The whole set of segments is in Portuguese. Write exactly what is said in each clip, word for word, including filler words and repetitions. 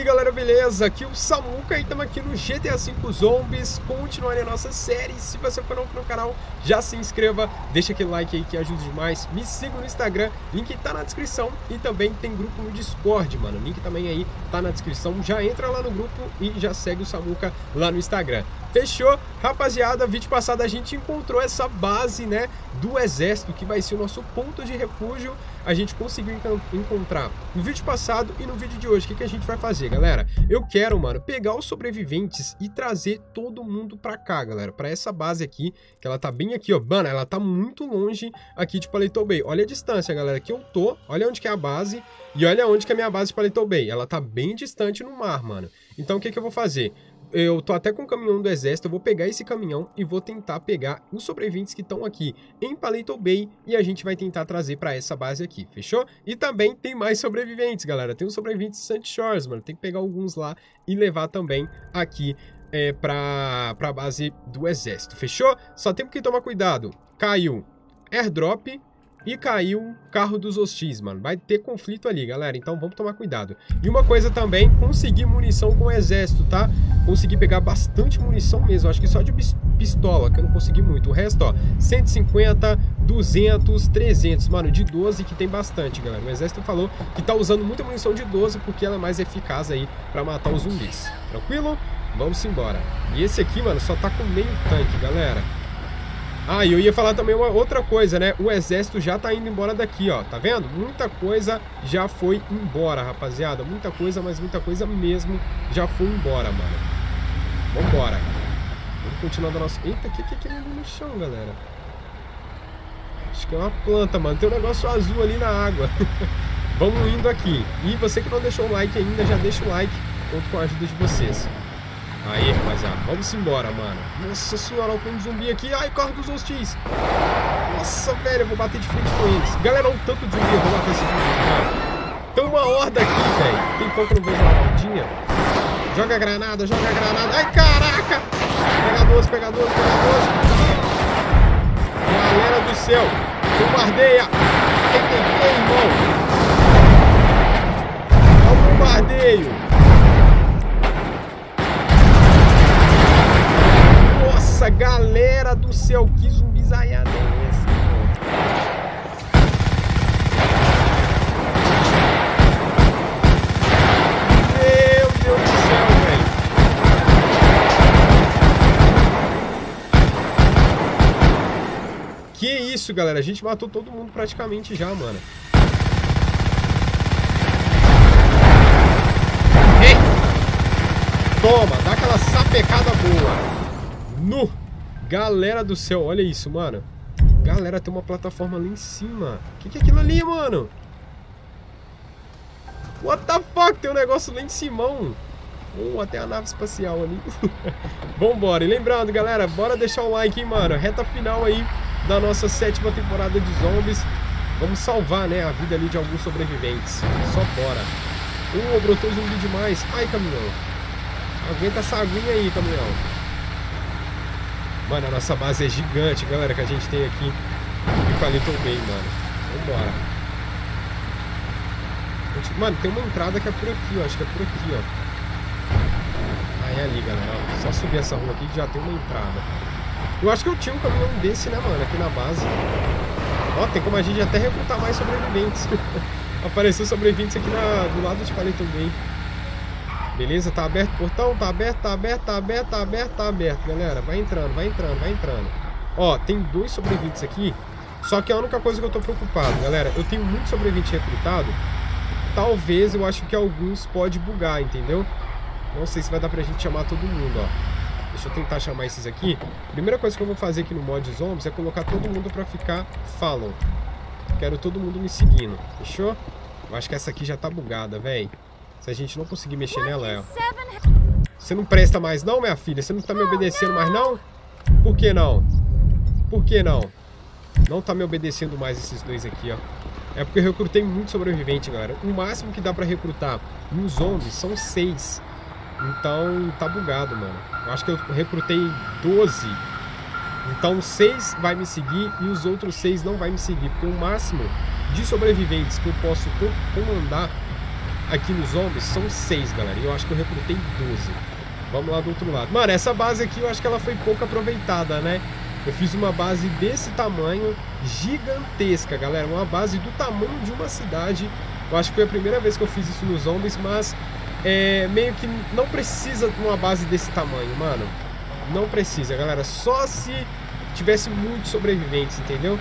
galera, beleza? Aqui é o Samuca e estamos aqui no G T A cinco Zombies, continuando a nossa série. Se você for novo no canal, já se inscreva, deixa aquele like aí que ajuda demais. Me siga no Instagram, link tá na descrição. E também tem grupo no Discord, mano, link também aí tá na descrição. Já entra lá no grupo e já segue o Samuca lá no Instagram. Fechou? Rapaziada, vídeo passado a gente encontrou essa base, né, do exército, que vai ser o nosso ponto de refúgio. A gente conseguiu encontrar no vídeo passado e no vídeo de hoje. O que, que a gente vai fazer, galera? Eu quero, mano, pegar os sobreviventes e trazer todo mundo pra cá, galera, pra essa base aqui, que ela tá bem aqui, ó. Mano, ela tá muito longe aqui de Paleto Bay. Olha a distância, galera, que eu tô. Olha onde que é a base e olha onde que é a minha base de Paleto Bay. Ela tá bem distante no mar, mano. Então, o que que eu vou fazer? Eu tô até com o caminhão do exército, eu vou pegar esse caminhão e vou tentar pegar os sobreviventes que estão aqui em Paleto Bay e a gente vai tentar trazer pra essa base aqui, fechou? E também tem mais sobreviventes, galera, tem os sobreviventes de Sandy Shores, mano, tem que pegar alguns lá e levar também aqui é, pra, pra base do exército, fechou? Só temos que tomar cuidado, caiu airdrop e caiu carro dos hostis, mano. Vai ter conflito ali, galera. Então vamos tomar cuidado. E uma coisa também, conseguir munição com o exército, tá? Consegui pegar bastante munição mesmo. Acho que só de pistola, que eu não consegui muito. O resto, ó, cento e cinquenta, duzentos, trezentos. Mano, de doze que tem bastante, galera. O exército falou que tá usando muita munição de doze porque ela é mais eficaz aí pra matar os zumbis. Tranquilo? Vamos embora. E esse aqui, mano, só tá com meio tanque, galera. Ah, e eu ia falar também uma outra coisa, né? O exército já tá indo embora daqui, ó. Tá vendo? Muita coisa já foi embora, rapaziada. Muita coisa, mas muita coisa mesmo já foi embora, mano. Vambora. Vamos continuar da nossa... Eita, o que, que é aquele ali no chão, galera? Acho que é uma planta, mano. Tem um negócio azul ali na água. Vamos indo aqui. E você que não deixou o like ainda, já deixa o like. Conto com a ajuda de vocês. Aí, rapaziada, vamos embora, mano. Nossa senhora, olha o zumbi aqui. Ai, carro dos hostis. Nossa, velho, eu vou bater de frente com eles. Galera, um tanto de zumbi, eu vou bater esse zumbi, cara. Tem uma horda aqui, velho. Tem pouco que eu não vejo uma hordinha. Joga granada, joga granada. Ai, caraca. Pega doze, pega doze, pega doze. Galera do céu, bombardeia. Quem tem quem, irmão? Olha o bombardeio. Nossa, galera do céu, que zumbizaiada é essa? Meu Deus do céu, velho. Que isso, galera? A gente matou todo mundo praticamente já, mano. Ei! Toma, dá aquela sapecada boa. No! Galera do céu, olha isso, mano. Galera, tem uma plataforma ali em cima. O que, que é aquilo ali, mano? What the fuck? Tem um negócio lá em cima. Oh, até a nave espacial ali. Vambora. E lembrando, galera, bora deixar o like, hein, mano. Reta final aí da nossa sétima temporada de zombies. Vamos salvar, né, a vida ali de alguns sobreviventes. Só bora. Oh, brotou zumbi demais. Ai, caminhão. Aguenta essa aguinha aí, caminhão. Mano, a nossa base é gigante, galera, que a gente tem aqui em Paleto Bay, mano. Vambora. Mano, tem uma entrada que é por aqui, ó. Acho que é por aqui, ó. Aí é ali, galera, ó. Só subir essa rua aqui que já tem uma entrada. Eu acho que eu tinha um caminhão desse, né, mano, aqui na base. Ó, tem como a gente até recrutar mais sobreviventes. Apareceu sobreviventes aqui na, do lado de Paleto Bay. Beleza, tá aberto o portão, tá aberto, tá aberto, tá aberto, tá aberto, tá aberto, galera. Vai entrando, vai entrando, vai entrando. Ó, tem dois sobreviventes aqui. Só que a única coisa que eu tô preocupado, galera, eu tenho muito sobrevivente recrutado. Talvez eu acho que alguns pode bugar, entendeu? Não sei se vai dar pra gente chamar todo mundo, ó. Deixa eu tentar chamar esses aqui. Primeira coisa que eu vou fazer aqui no mod Zombies é colocar todo mundo pra ficar follow. Quero todo mundo me seguindo, fechou? Eu acho que essa aqui já tá bugada, velho. Se a gente não conseguir mexer nela, é, ó. Você não presta mais não, minha filha? Você não tá me obedecendo mais não? Por que não? Por que não? Não tá me obedecendo mais esses dois aqui, ó. É porque eu recrutei muito sobrevivente, galera. O máximo que dá pra recrutar nos zombies são seis. Então tá bugado, mano. Eu acho que eu recrutei doze. Então seis vai me seguir e os outros seis não vai me seguir. Porque o máximo de sobreviventes que eu posso comandar aqui nos zombies são seis, galera. E eu acho que eu recrutei doze. Vamos lá do outro lado. Mano, essa base aqui eu acho que ela foi pouco aproveitada, né? Eu fiz uma base desse tamanho, gigantesca, galera. Uma base do tamanho de uma cidade. Eu acho que foi a primeira vez que eu fiz isso nos zombies, mas é, meio que não precisa de uma base desse tamanho, mano. Não precisa, galera. Só se tivesse muitos sobreviventes, entendeu?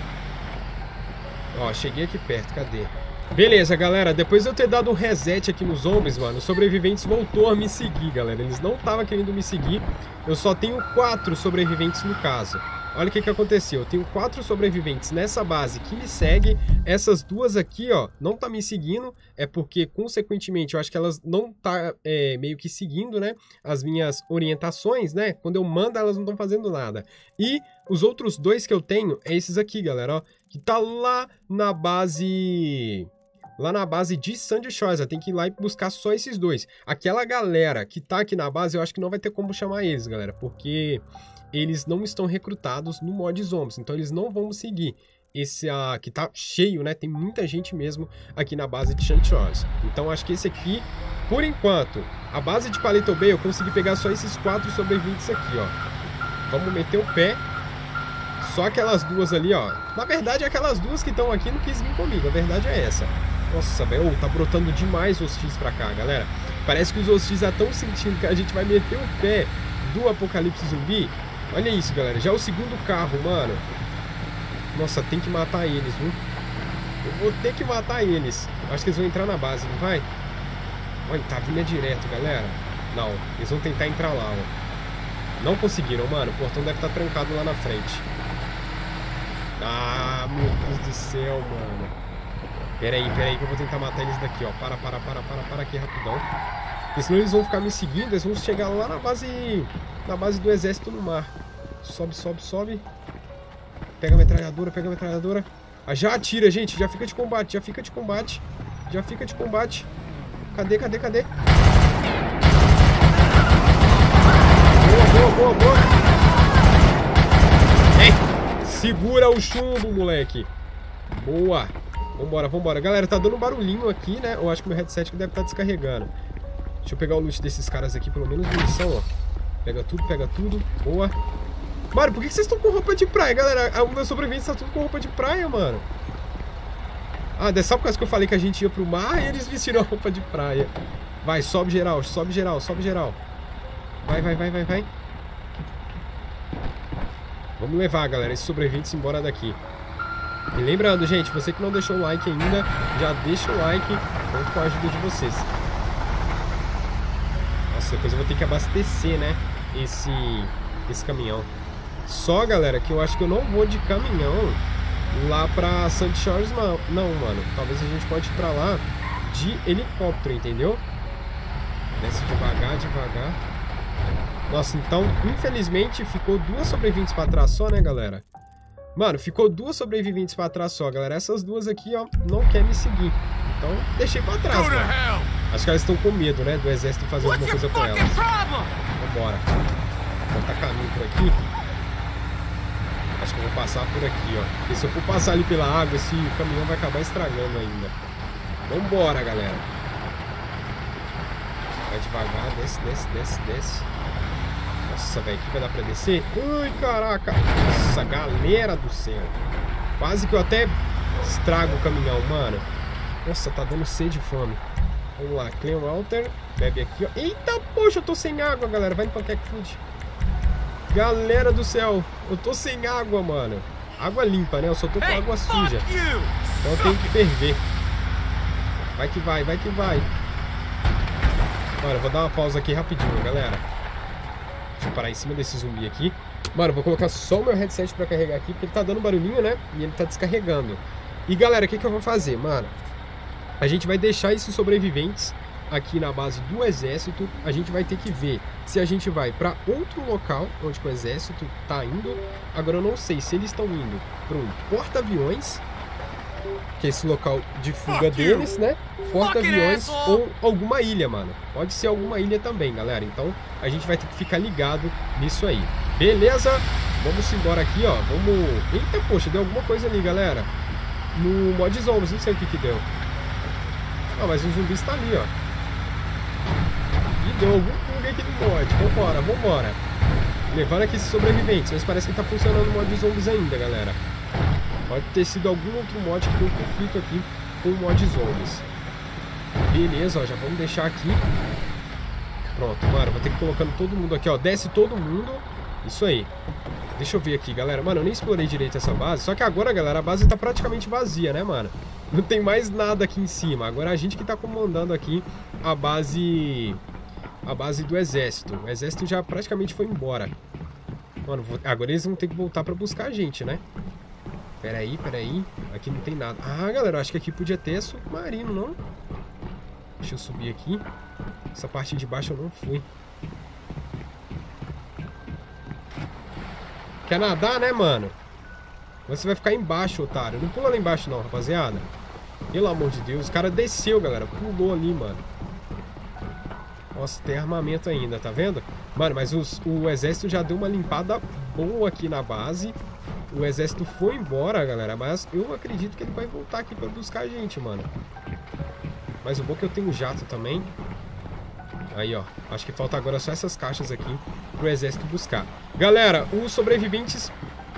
Ó, cheguei aqui perto, cadê? Beleza, galera, depois de eu ter dado um reset aqui nos zombies, mano, os sobreviventes voltou a me seguir, galera. Eles não estavam querendo me seguir. Eu só tenho quatro sobreviventes no caso. Olha o que que aconteceu. Eu tenho quatro sobreviventes nessa base que me seguem. Essas duas aqui, ó, não tá me seguindo. É porque, consequentemente, eu acho que elas não tá é, meio que seguindo, né, as minhas orientações, né? Quando eu mando, elas não estão fazendo nada. E os outros dois que eu tenho é esses aqui, galera, ó, que tá lá na base... Lá na base de Sandy Shores, tem que ir lá e buscar só esses dois. Aquela galera que tá aqui na base, eu acho que não vai ter como chamar eles, galera. Porque eles não estão recrutados no mod zombies. Então eles não vão seguir. Esse aqui tá cheio, né? Tem muita gente mesmo aqui na base de Sandy Shores. Então acho que esse aqui, por enquanto, a base de Paleto Bay, eu consegui pegar só esses quatro sobreviventes aqui, ó. Vamos meter o pé. Só aquelas duas ali, ó. Na verdade, aquelas duas que estão aqui não quis vir comigo. A verdade é essa. Nossa, velho, oh, tá brotando demais hostis pra cá, galera. Parece que os hostis já estão sentindo que a gente vai meter o pé do apocalipse zumbi. Olha isso, galera. Já é o segundo carro, mano. Nossa, tem que matar eles, viu? Eu vou ter que matar eles. Acho que eles vão entrar na base, não vai? Olha, tá vindo direto, galera. Não, eles vão tentar entrar lá, ó. Não conseguiram, mano. O portão deve estar trancado lá na frente. Ah, meu Deus do céu, mano. Pera aí, pera aí que eu vou tentar matar eles daqui, ó. Para, para, para, para, para aqui rapidão. Porque senão eles vão ficar me seguindo. Eles vão chegar lá na base Na base do exército no mar. Sobe, sobe, sobe. Pega a metralhadora, pega a metralhadora. Ah, já atira, gente. Já fica de combate, já fica de combate. Já fica de combate. Cadê, cadê, cadê? Boa, boa, boa, boa. Ei, segura o chumbo, moleque. Boa. Vambora, vambora. Galera, tá dando um barulhinho aqui, né? Eu acho que meu headset deve estar descarregando. Deixa eu pegar o loot desses caras aqui, pelo menos munição, ó. Pega tudo, pega tudo. Boa. Mano, por que vocês estão com roupa de praia, galera? O meu sobrevivente tá tudo com roupa de praia, mano. Ah, dessa por causa que eu falei que a gente ia pro mar e eles vestiram a roupa de praia. Vai, sobe geral, sobe geral, sobe geral. Vai, vai, vai, vai, vai. Vamos levar, galera, esses sobreviventes embora daqui. E lembrando, gente, você que não deixou o like ainda, já deixa o like, conto com a ajuda de vocês. Nossa, depois eu vou ter que abastecer, né, esse, esse caminhão. Só, galera, que eu acho que eu não vou de caminhão lá pra Sandy Shores, não, não, mano. Talvez a gente pode ir pra lá de helicóptero, entendeu? Desce devagar, devagar. Nossa, então, infelizmente, ficou duas sobreviventes pra trás só, né, galera? Mano, ficou duas sobreviventes pra trás só, galera. Essas duas aqui, ó, não querem me seguir. Então, deixei pra trás, mano. Acho que elas estão com medo, né, do exército fazer alguma coisa com elas. Vambora. Vou botar caminho por aqui. Acho que eu vou passar por aqui, ó. Porque se eu for passar ali pela água, esse caminhão vai acabar estragando ainda. Vambora, galera. Vai devagar, desce, desce, desce, desce. Nossa, velho, aqui vai dar pra descer? Ui, caraca. Nossa, galera do céu. Quase que eu até estrago o caminhão, mano. Nossa, tá dando sede e fome. Vamos lá, Clean Water. Bebe aqui, ó. Eita, poxa, eu tô sem água, galera. Vai no Pancake Food. Galera do céu, eu tô sem água, mano. Água limpa, né? Eu só tô com água suja. Então eu tenho que ferver. Vai que vai, vai que vai. Mano, eu vou dar uma pausa aqui rapidinho, galera. Deixa eu parar em cima desse zumbi aqui. Mano, eu vou colocar só o meu headset pra carregar aqui, porque ele tá dando barulhinho, né? E ele tá descarregando. E galera, o que que eu vou fazer, mano? A gente vai deixar esses sobreviventes aqui na base do exército. A gente vai ter que ver se a gente vai para outro local onde o exército tá indo. Agora eu não sei se eles estão indo para um porta-aviões, que é esse local de fuga deles, né? Porta-aviões ou alguma ilha, mano. Pode ser alguma ilha também, galera. Então a gente vai ter que ficar ligado nisso aí. Beleza? Vamos embora aqui, ó. Vamos... Eita, poxa, deu alguma coisa ali, galera. No mod zombies, não sei o que que deu. Ah, mas o zumbi está ali, ó. E deu algum bug aqui no mod. Vambora, vambora. Levando aqui esses sobreviventes. Mas parece que tá funcionando o mod zombies ainda, galera. Pode ter sido algum outro mod que deu um conflito aqui com o mod zombies. Beleza, ó. Já vamos deixar aqui. Pronto, mano. Vou ter que ir colocando todo mundo aqui, ó. Desce todo mundo. Isso aí. Deixa eu ver aqui, galera. Mano, eu nem explorei direito essa base. Só que agora, galera, a base tá praticamente vazia, né, mano? Não tem mais nada aqui em cima. Agora a gente que tá comandando aqui a base... A base do exército. O exército já praticamente foi embora. Mano, agora eles vão ter que voltar pra buscar a gente, né? Pera aí, pera aí. Aqui não tem nada. Ah, galera, eu acho que aqui podia ter submarino, não? Deixa eu subir aqui. Essa parte de baixo eu não fui. Quer nadar, né, mano? Você vai ficar embaixo, otário. Não pula lá embaixo não, rapaziada. Pelo amor de Deus. O cara desceu, galera. Pulou ali, mano. Nossa, tem armamento ainda, tá vendo? Mano, mas os, o exército já deu uma limpada boa aqui na base. O exército foi embora, galera. Mas eu acredito que ele vai voltar aqui pra buscar a gente, mano. Mas o bom é que eu tenho jato também. Aí, ó. Acho que falta agora só essas caixas aqui pro exército buscar. Galera, os sobreviventes...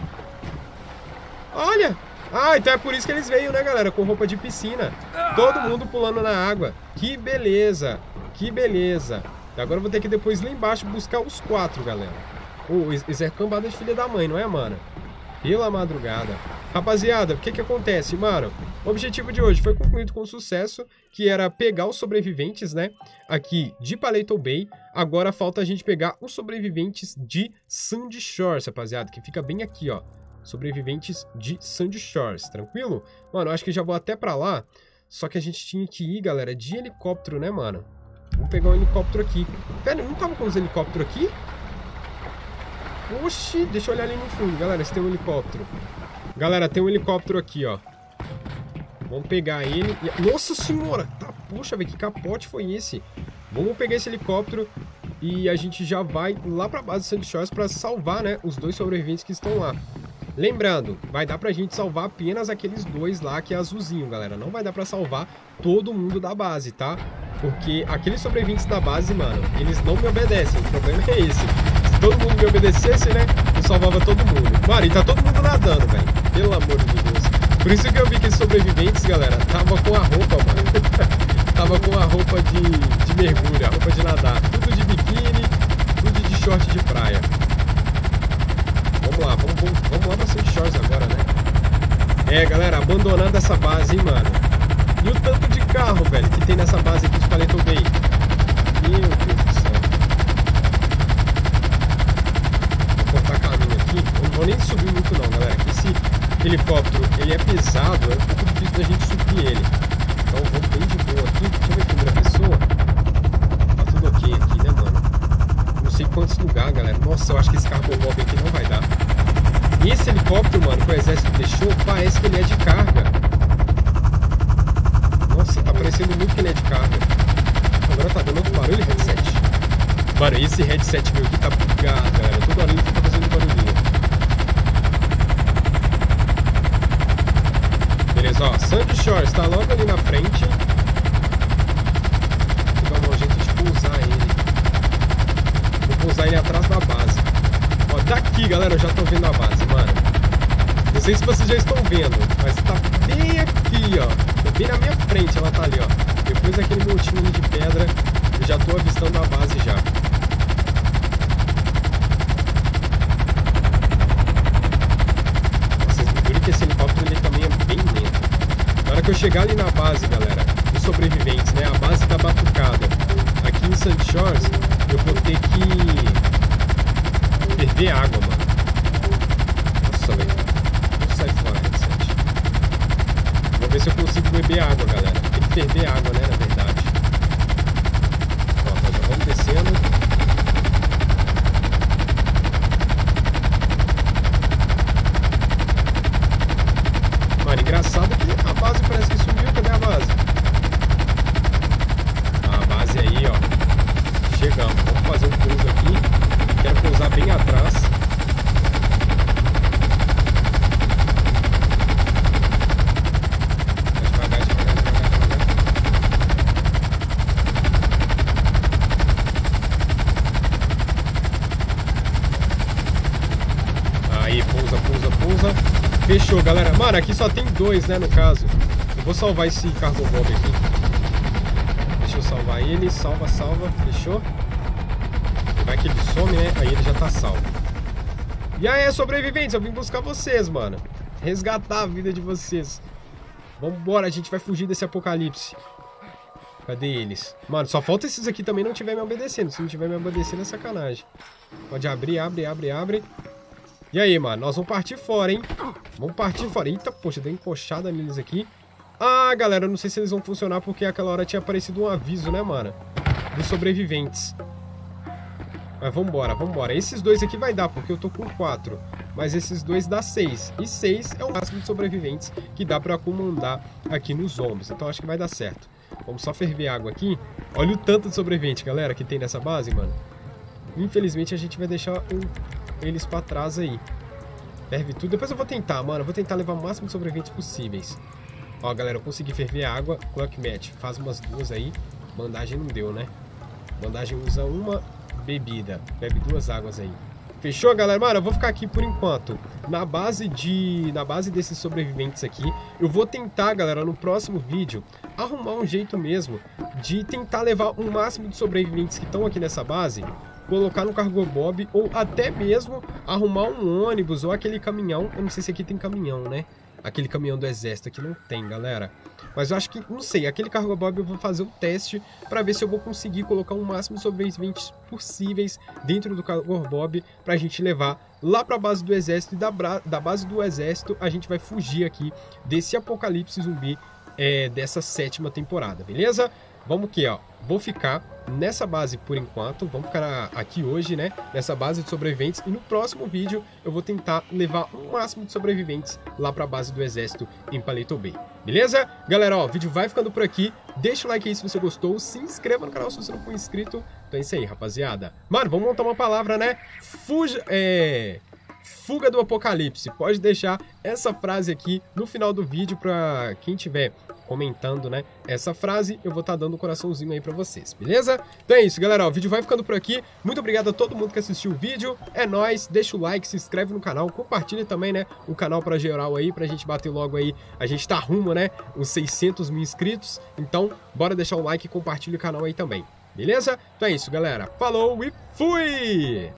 Olha! Ah, então é por isso que eles veio, né, galera? Com roupa de piscina. Todo mundo pulando na água. Que beleza! Que beleza! Agora eu vou ter que depois lá embaixo buscar os quatro, galera. Oh, isso é cambada de filha da mãe, não é, mano? Pela madrugada. Rapaziada, o que que acontece, mano? O objetivo de hoje foi concluído com sucesso, que era pegar os sobreviventes, né? Aqui de Paleto Bay. Agora falta a gente pegar os sobreviventes de Sandy Shores, rapaziada, que fica bem aqui, ó. Sobreviventes de Sandy Shores, tranquilo? Mano, eu acho que já vou até pra lá. Só que a gente tinha que ir, galera, de helicóptero, né, mano? Vamos pegar um helicóptero aqui. Pera, não tava com os helicópteros aqui? Oxi, deixa eu olhar ali no fundo, galera, se tem um helicóptero. Galera, tem um helicóptero aqui, ó. Vamos pegar ele. Nossa senhora! Tá, poxa, velho, que capote foi esse? Vamos pegar esse helicóptero e a gente já vai lá pra base de Sandy Shores pra salvar, né, os dois sobreviventes que estão lá. Lembrando, vai dar pra gente salvar apenas aqueles dois lá que é azulzinho, galera. Não vai dar pra salvar todo mundo da base, tá? Porque aqueles sobreviventes da base, mano, eles não me obedecem. O problema é esse. Se todo mundo me obedecesse, né, eu salvava todo mundo. Mano, e tá todo mundo nadando, velho. Pelo amor de Deus. Por isso que eu vi que esses sobreviventes, galera, tava com a roupa, mano. Tava com a roupa de, de mergulho, a roupa de nadar. Tudo de biquíni, tudo de short de praia. Vamos lá, vamos, vamos, vamos lá pra Sandy Shores agora, né? É, galera, abandonando essa base, hein, mano. E o tanto de carro, velho, que tem nessa base aqui de Paleto Bay. Meu Deus do céu. Vou cortar caminho aqui. Eu não vou nem subir muito não, galera. Esse helicóptero, ele é pesado, é um pouco difícil da gente subir ele. Então vamos bem de boa aqui. Deixa eu ver a primeira pessoa. Tá tudo ok aqui, né, mano? Não sei quantos lugares, galera. Nossa, eu acho que esse carro bob aqui não vai dar. E esse helicóptero, mano, que o exército deixou, parece que ele é de carga. Nossa, tá parecendo muito que ele é de carga. Agora tá dando outro barulho, headset. Mano, esse headset meu aqui tá bugado, galera. Toda hora ele fica fazendo barulhinho. Beleza, ó. Sandy Shores tá logo ali na frente. Vou dar um jeito de pousar ele. Vou pousar ele atrás da base. Ó, daqui, galera, eu já tô vendo a base, mano. Não sei se vocês já estão vendo, mas tá bem aqui, ó. Bem na minha frente ela tá ali, ó. Depois daquele montinho ali de pedra, eu já tô avistando a base já. Vocês viram que esse helicóptero ele também é bem lento. Na hora que eu chegar ali na base, galera, dos sobreviventes, né? A base tá batucada. Aqui em Sandy Shores, eu vou ter que ferver água, mano. Nossa, velho. Sai fora, headset. Vou ver se eu consigo beber água, galera. Tem que ferver água, né, na verdade. Ó, já vamos descendo. Mano, engraçado que a base parece que sumiu. Cadê a base? Ah, a base aí, ó. Chegamos. Vamos fazer um pouso aqui. Quero pousar bem atrás. Fechou, galera. Mano, aqui só tem dois, né, no caso. Eu vou salvar esse cargo bob aqui. Deixa eu salvar ele. Salva, salva. Fechou? Vai que ele some, né? Aí ele já tá salvo. E aí, sobreviventes, eu vim buscar vocês, mano. Resgatar a vida de vocês. Vambora, a gente vai fugir desse apocalipse. Cadê eles? Mano, só falta esses aqui também não tiver me obedecendo. Se não tiver me obedecendo é sacanagem. Pode abrir, abre, abre, abre. E aí, mano, nós vamos partir fora, hein? Vamos partir fora. Eita, poxa, deu encoxada neles aqui. Ah, galera, eu não sei se eles vão funcionar porque aquela hora tinha aparecido um aviso, né, mano? Dos sobreviventes. Mas vambora, vambora. Esses dois aqui vai dar, porque eu tô com quatro. Mas esses dois dá seis. E seis é o máximo de sobreviventes que dá pra comandar aqui nos zombies. Então acho que vai dar certo. Vamos só ferver água aqui. Olha o tanto de sobrevivente, galera, que tem nessa base, mano. Infelizmente a gente vai deixar um, eles pra trás aí. Ferve tudo. Depois eu vou tentar, mano. Eu vou tentar levar o máximo de sobreviventes possíveis. Ó, galera, eu consegui ferver água. Clock match. Faz umas duas aí. Bandagem não deu, né? Bandagem usa uma bebida. Bebe duas águas aí. Fechou, galera? Mano, eu vou ficar aqui por enquanto na base de... Na base desses sobreviventes aqui. Eu vou tentar, galera, no próximo vídeo arrumar um jeito mesmo de tentar levar o máximo de sobreviventes que estão aqui nessa base, colocar no cargo bob, ou até mesmo arrumar um ônibus ou aquele caminhão. Eu não sei se aqui tem caminhão, né? Aquele caminhão do exército aqui não tem, galera. Mas eu acho que, não sei, aquele cargo bob eu vou fazer o teste pra ver se eu vou conseguir colocar o máximo de sobreviventes possíveis dentro do cargo bob pra gente levar lá pra base do exército. E da, da base do exército a gente vai fugir aqui desse apocalipse zumbi é, dessa sétima temporada, beleza? Vamos aqui, ó. Vou ficar nessa base por enquanto. Vamos ficar aqui hoje, né? Nessa base de sobreviventes. E no próximo vídeo eu vou tentar levar o máximo de sobreviventes lá pra base do exército em Paleto Bay. Beleza? Galera, ó, o vídeo vai ficando por aqui. Deixa o like aí se você gostou. Se inscreva no canal se você não for inscrito. Então é isso aí, rapaziada. Mano, vamos montar uma palavra, né? Fuja... É... Fuga do apocalipse. Pode deixar essa frase aqui no final do vídeo pra quem tiver comentando, né, essa frase, eu vou estar tá dando um coraçãozinho aí pra vocês, beleza? Então é isso, galera, ó, o vídeo vai ficando por aqui. Muito obrigado a todo mundo que assistiu o vídeo. É nóis, deixa o like, se inscreve no canal, compartilha também, né, o canal pra geral aí, pra gente bater logo aí. A gente tá rumo, né, os seiscentos mil inscritos. Então, bora deixar o like e compartilha o canal aí também, beleza? Então é isso, galera. Falou e fui!